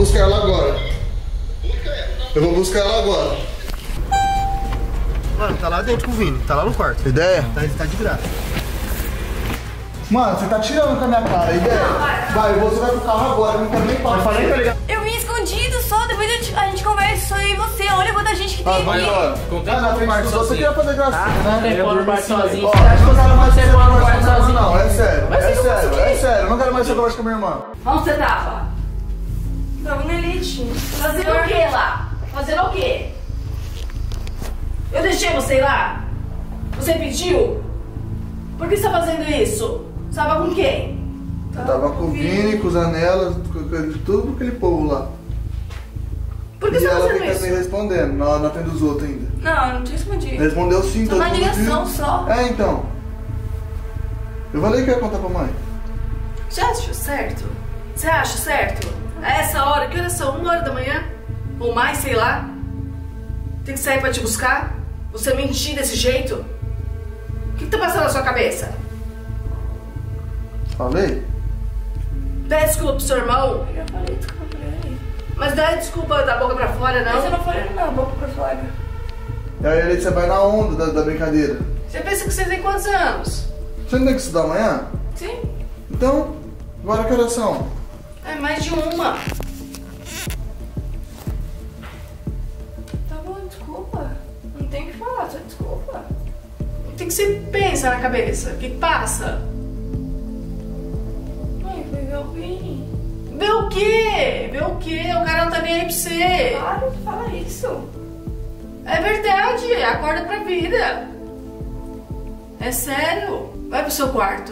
buscar ela agora. Eu vou buscar ela agora. Mano, tá lá dentro com o Vini, tá lá no quarto. Ideia? Tá de graça. Mano, você tá tirando com a minha cara, ideia? Não, vai, você vai pro carro agora, eu não quero nem falar. Eu falei, tá ligado? Eu vim escondido só, depois a gente conversa, só eu e você. Olha quanta gente que tem Vai aqui. embora. Na frente dos outros, você queria fazer gracinha, né? Tem pôr no quarto sozinho. Ó, Você acha que eu não quero mais você ser mora no conversa quarto com a minha irmã, sozinho? não, é sério, Mas é você não sério, conseguiu? é sério. Eu não quero mais ser conversa com a minha irmã. Onde você tava? Tava na Elite. Fazendo o que lá? Fazendo o quê? Eu deixei você ir lá? Você pediu? Por que você tá fazendo isso? Você tava com quem? Eu tava com o Vini, com os anelas, com tudo aquele povo lá. Por que E você tá ela fazendo fica isso? me respondendo, na frente dos outros ainda. Não, eu não te respondi. Respondeu sim, Só uma ligação só. É, então. Eu falei que ia contar pra mãe. Você acha certo? Você acha certo? A essa hora, que horas são? 1 hora da manhã? Ou mais, sei lá? Tem que sair pra te buscar? Você mentir desse jeito? O que tá passando na sua cabeça? Falei? Pede desculpa pro seu irmão. Eu já falei desculpa pra ele. Mas dá desculpa da boca pra fora, não. Mas eu não falei não, boca pra fora. E aí ele, você vai na onda da brincadeira. Você pensa que você tem quantos anos? Você não tem que estudar amanhã? Sim. Então, agora que horas são? É mais de uma. Tá bom, desculpa. Não tem o que falar, só desculpa. O que você pensa na cabeça? O que passa? Mãe, foi ver o Vini. Vê o quê? Vê o quê? O cara não tá nem aí pra você. Para de falar isso. É verdade, acorda pra vida. É sério. Vai pro seu quarto.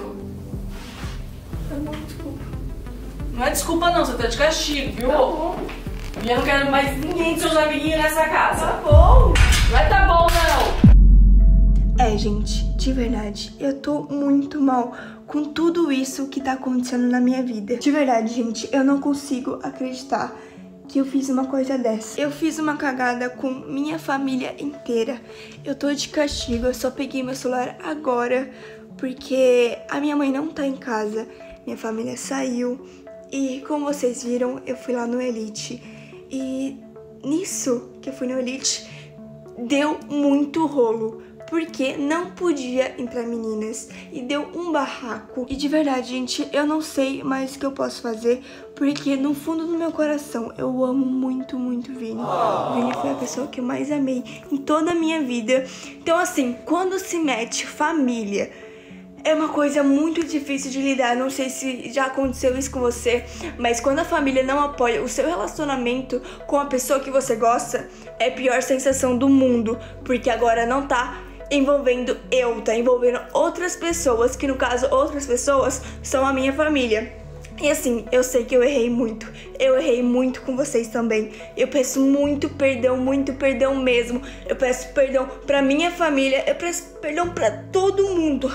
Tá bom, desculpa. Não é desculpa não, você tá de castigo, viu? Tá bom. E eu não quero mais ninguém de seus amiguinhos nessa casa. Tá bom. Não é tá bom, não. É, gente, de verdade, eu tô muito mal com tudo isso que tá acontecendo na minha vida. De verdade, gente, eu não consigo acreditar que eu fiz uma coisa dessa. Eu fiz uma cagada com minha família inteira. Eu tô de castigo, eu só peguei meu celular agora porque a minha mãe não tá em casa, minha família saiu e, como vocês viram, eu fui lá no Elite. E nisso que eu fui no Elite, deu muito rolo, porque não podia entrar meninas e deu um barraco. E de verdade, gente, eu não sei mais o que eu posso fazer, porque no fundo do meu coração eu amo muito, muito o Vini. O Vini foi a pessoa que eu mais amei em toda a minha vida. Então, assim, quando se mete família, é uma coisa muito difícil de lidar. Não sei se já aconteceu isso com você, mas quando a família não apoia o seu relacionamento com a pessoa que você gosta, é a pior sensação do mundo, porque agora não tá envolvendo eu, tá envolvendo outras pessoas, que no caso outras pessoas são a minha família. E assim, eu sei que eu errei muito com vocês também. Eu peço muito perdão mesmo. Eu peço perdão pra minha família, eu peço perdão pra todo mundo.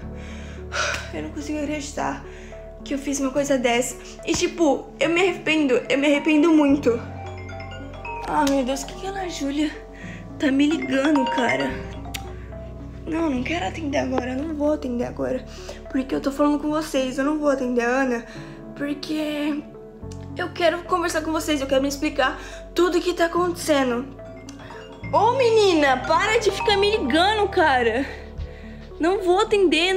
Eu não consigo acreditar que eu fiz uma coisa dessa. E tipo, eu me arrependo muito. Ah, meu Deus, o que a Ana Júlia tá me ligando, cara? Não quero atender agora, eu não vou atender agora. Porque eu tô falando com vocês, eu não vou atender a Ana, porque eu quero conversar com vocês, eu quero me explicar tudo o que tá acontecendo. Ô menina, para de ficar me ligando, cara. Não vou atender.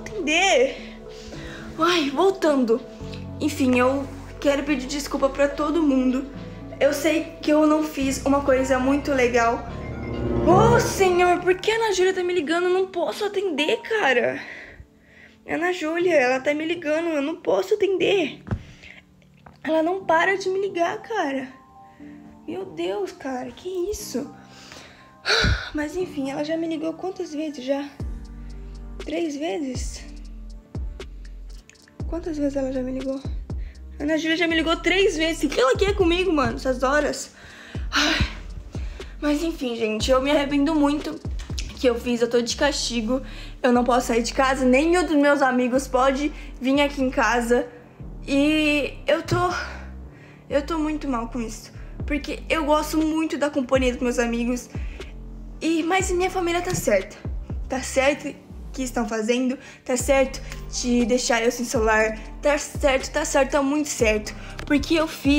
Ai, voltando. Enfim, eu quero pedir desculpa pra todo mundo. Eu sei que eu não fiz uma coisa muito legal. Oh, senhor, por que a Ana Júlia tá me ligando? Eu não posso atender, cara. Ana Júlia, ela tá me ligando, eu não posso atender. Ela não para de me ligar, cara. Meu Deus, cara, que isso? Mas enfim, ela já me ligou quantas vezes já? 3 vezes? Quantas vezes ela já me ligou? A Ana Júlia já me ligou 3 vezes. O que ela quer comigo, mano, essas horas? Ai. Mas enfim, gente, eu me arrependo muito que eu fiz, eu tô de castigo. Eu não posso sair de casa, nenhum dos meus amigos pode vir aqui em casa. E eu tô muito mal com isso, porque eu gosto muito da companhia dos meus amigos. Mas minha família tá certa. Tá certo que estão fazendo, tá certo de deixar eu sem celular, tá certo, tá muito certo. Porque eu fiz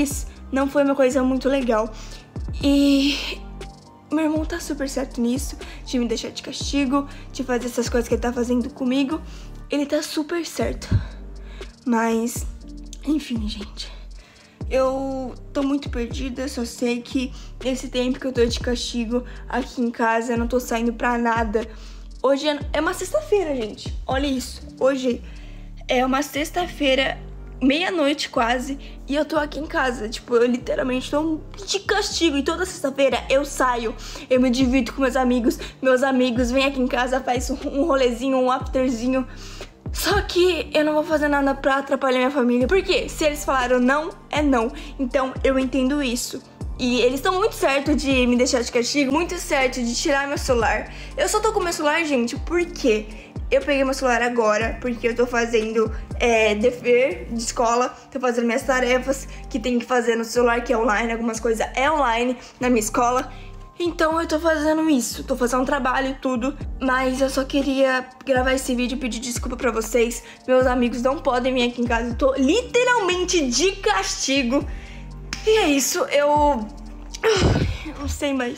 não foi uma coisa muito legal. E meu irmão tá super certo nisso, de me deixar de castigo, de fazer essas coisas que ele tá fazendo comigo. Ele tá super certo. Mas, enfim, gente. Eu tô muito perdida, só sei que nesse tempo que eu tô de castigo aqui em casa, eu não tô saindo pra nada. Hoje é uma sexta-feira, gente. Olha isso. Hoje é uma sexta-feira, meia-noite quase, e eu tô aqui em casa. Tipo, eu literalmente tô de castigo. E toda sexta-feira eu saio, eu me divirto com meus amigos vêm aqui em casa, faz um rolezinho, um afterzinho. Só que eu não vou fazer nada pra atrapalhar minha família. Porque se eles falaram não, é não. Então eu entendo isso. E eles estão muito certos de me deixar de castigo, muito certo de tirar meu celular. Eu só tô com meu celular, gente, porque eu peguei meu celular agora, porque eu tô fazendo dever de escola, tô fazendo minhas tarefas que tem que fazer no celular, que é online, algumas coisas é online na minha escola. Então eu tô fazendo isso, tô fazendo um trabalho e tudo, mas eu só queria gravar esse vídeo e pedir desculpa pra vocês. Meus amigos não podem vir aqui em casa, eu tô literalmente de castigo. E é isso, eu não sei mais.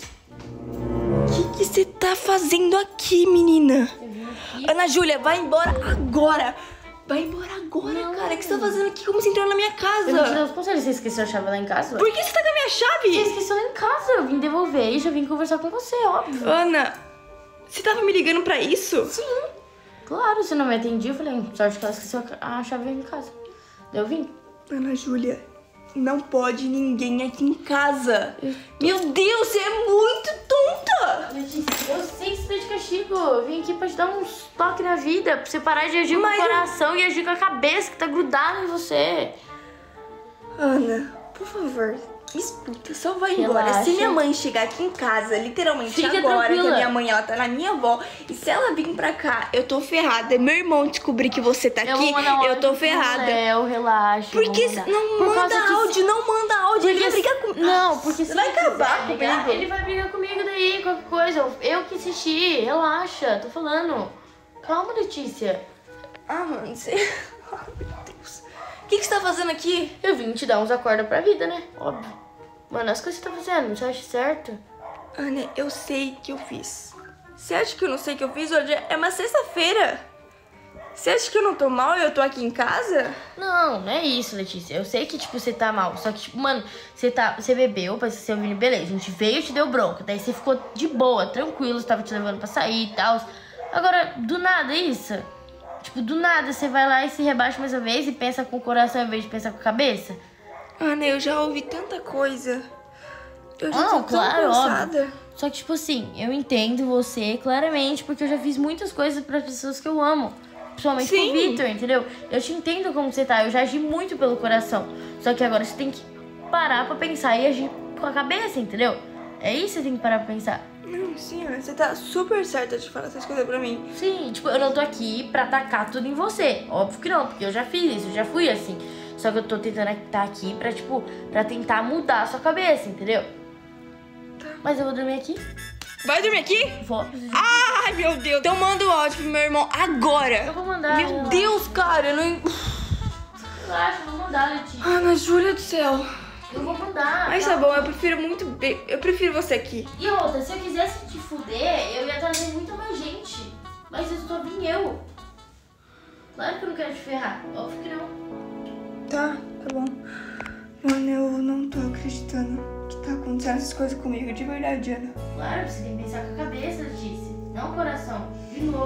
O que você tá fazendo aqui, menina? Ana Júlia, vai embora agora. Vai embora agora, não, cara. O que você tá fazendo aqui? Como você entrou na minha casa? Eu vou te dar os conselhos. Você esqueceu a chave lá em casa? Por que você tá com a minha chave? Você esqueceu lá em casa. Eu vim devolver e já vim conversar com você, óbvio. Ana, você tava me ligando pra isso? Sim. Claro, você não me atendia. Eu falei, sorte que ela esqueceu a chave lá em casa. Eu vim. Ana Júlia, não pode ninguém aqui em casa. Meu Deus, você é muito tonta. Eu sei que você tá de castigo. Eu vim aqui pra te dar uns toques na vida. Pra você parar de agir com o coração e agir com a cabeça que tá grudada em você. Ana, por favor, me escuta, só vai embora. Se minha mãe chegar aqui em casa, literalmente fica agora, tranquila. que a minha mãe, ela tá na minha avó, e se ela vir pra cá, eu tô ferrada. Meu irmão descobrir que você tá aqui, eu tô ferrada. Relaxa. Porque não manda áudio, não manda áudio. Ele vai brigar comigo. Não, porque você vai acabar comigo. Ele vai brigar comigo daí, qualquer coisa. Eu que insisti, relaxa, tô falando. Calma, Letícia. Ah, mano, você... Ai, meu Deus. O que você tá fazendo aqui? Eu vim te dar uns acordos pra vida, né? Óbvio. Mano, as coisas que você tá fazendo, você acha certo? Ana, eu sei que eu fiz. Você acha que eu não sei que eu fiz? Hoje é uma sexta-feira. Você acha que eu não tô mal e eu tô aqui em casa? Não, não é isso, Letícia. Eu sei que, tipo, você tá mal. Só que, tipo, mano, você bebeu pra você ouvir, beleza. A gente veio e te deu bronca. Daí você ficou de boa, tranquilo. Você tava te levando pra sair e tal. Agora, do nada, isso. Tipo, do nada, você vai lá e se rebaixa mais uma vez e pensa com o coração ao invés de pensar com a cabeça. Ana, eu já ouvi tanta coisa. Eu já tô tão cansada. Óbvio. Só que, tipo assim, eu entendo você claramente, porque eu já fiz muitas coisas para pessoas que eu amo. Principalmente com o Victor, entendeu? Eu te entendo como você tá, eu já agi muito pelo coração. Só que agora você tem que parar pra pensar e agir com a cabeça, entendeu? É isso que você tem que parar pra pensar. Não, sim, Ana, você tá super certa de falar essas coisas pra mim. Sim, tipo, eu não tô aqui pra tacar tudo em você. Óbvio que não, porque eu já fiz isso, eu já fui assim. Só que eu tô tentando estar aqui pra, tipo, pra tentar mudar a sua cabeça, entendeu? Tá. Mas eu vou dormir aqui. Vai dormir aqui? Vou. Ai, meu Deus. Então manda o áudio pro meu irmão agora. Eu vou mandar. Meu Deus, cara, eu não... Relaxa, eu vou mandar, Letícia. Ana Júlia do céu. Eu vou mandar. Mas tá bom, eu prefiro muito bem. Eu prefiro você aqui. E outra, se eu quisesse te fuder, eu ia trazer muito mais gente. Mas eu só vim eu. Claro que eu não quero te ferrar. Óbvio que não. Tá bom. Mano, eu não tô acreditando que tá acontecendo essas coisas comigo, de verdade, Ana. Claro, você tem que pensar com a cabeça, Letícia. Não o coração. De novo.